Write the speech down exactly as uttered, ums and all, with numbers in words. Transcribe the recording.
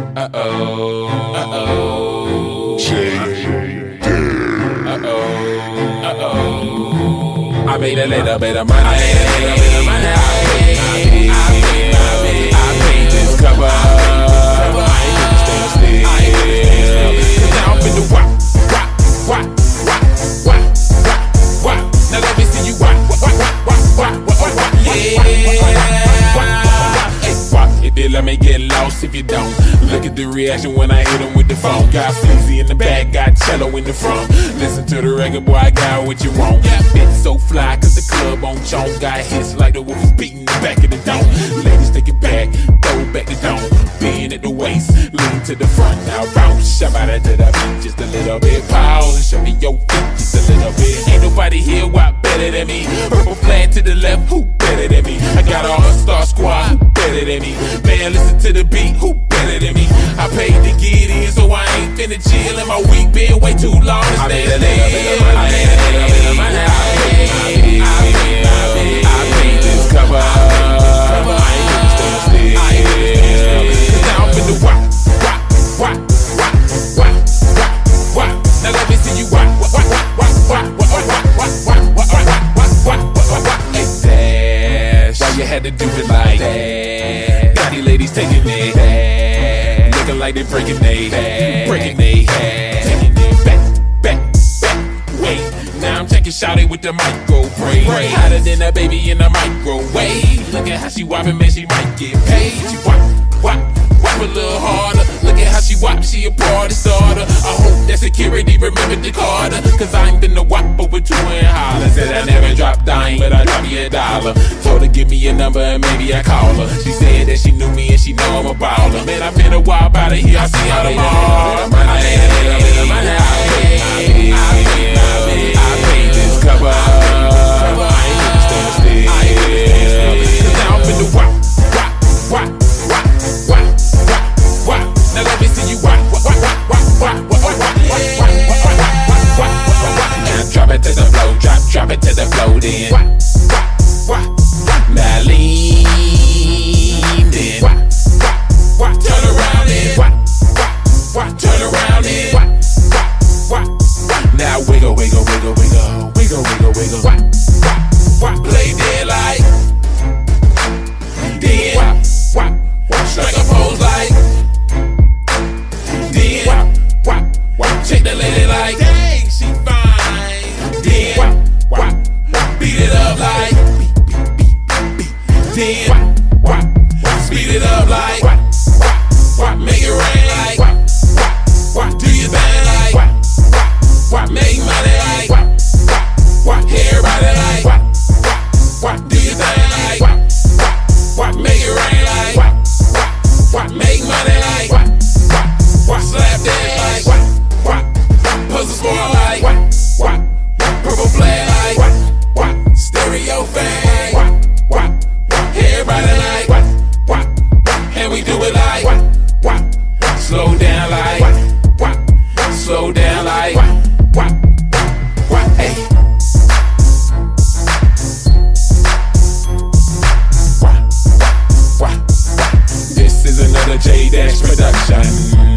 Uh-oh, uh-oh, uh-oh, uh-oh. I made a little bit of money, I made a little bit of money. I paid, I paid, I paid, I paid this cover. I ain't gonna stay still, I ain't gonna stay still. Cause now I'm finna wop, wop, wop, wop, wop, wop. Now let me see you wop, wop, wop, wop, wop, wop, wop, yeah. If you let me get lost, if you don't, look at the reaction when I hit him with the phone. Got Fleazy in the back, got cello in the front. Listen to the record, boy, I got what you want. Bitch so fly, cause the club on Jones. Got hits like the wolf is beating the back of the dome. Ladies, take it back, throw back the dome. Being at the waist, lean to the front. Now bounce, shove out to the beat, just a little bit. Pause and show me your feet, just a little bit. Ain't nobody here what better than me. Purple flag to the left, who better than me? I got an all-star squad, who better than me? Man, listen to the beat, who better than me? I paid to get in, so I ain't finna chill. And my week been way too long to stay a little bit of money, I made a little bit of money. I paid, I paid, I paid, I paid this cover. I ain't gonna stay still, I ain't gonna stay still. Cause now I'm finna wop, wop, wop, wop, wop, wop, wop. Now let me see you wop, wop, wop, wop, wop, wop, wop, wop, wop, wop, wop, wop, wop, wop. Hey, Dash, why you had to do it like that? Got these ladies taking it back, looking like they breaking they head, breaking they head, taking it back, back, back. Wait, now I'm checking shawty with the micro braid, hotter than a baby in the microwave. Look at how she whopping, man, she might get paid. She whop, whop, whop a little harder. Look at how she whop, she a party starter. I hope that security remembered the Carter, cause I ain't been a whop over two and holler. Said I never dropped dime, but I dropped me a dollar. Told her give me a number and maybe I call her. She said that she knew me and she know I'm a baller. Man, I been a while out of here, I see her tomorrow. I made a little bit of money, I paid, I paid, I paid, I paid this cover. I ain't gonna stay still, I ain't gonna stay still. Cause now I'm finna whop, whop, whop, whop, whop, whop, whop. Now let me see you whop, whop, whop, whop, whop, whop, whop, whop, whop, whop, whop, whop. Now drop it to the floor, drop, drop it to the floor, then whop, whop, whop. Now lean, then whop, whop, whop. Turn around, then whop, whop, whop. Turn around, then whop, whop, whop. Now wiggle, wiggle, wiggle, wiggle, wiggle, wiggle, wiggle. Whop, whop, whop. Play dead like, then whop, whop, whop. Strike a pose like, then whop, whop, whop. Check the lady like, dang, she fine. Then whop, whop, whop. Beat it up like, then whop, whop, whop. Speed it up like, whop, whop, whop. Make it rain like, whop, whop, whop. Do your thing like, whop, whop, whop. Make money like, whop, whop, whop. Everybody like, whop, whop, whop. Do your thing like, whop, whop, whop. Make it rain like, whop, whop, whop. Make money like, whop, whop, whop. Slap dance like, whop, whop, whop. Puzzle smart like, whop, whop, whop. Purple flag like, whop, whop. Stereo fan, whop, whop, whop. Everybody like, whop, whop, whop. And we do it like, whop, whop, whop. Slow down like, whop, whop. Slow down like, whop, whop, whop. Hey. Whop, whop, whop. This is another J Dash production.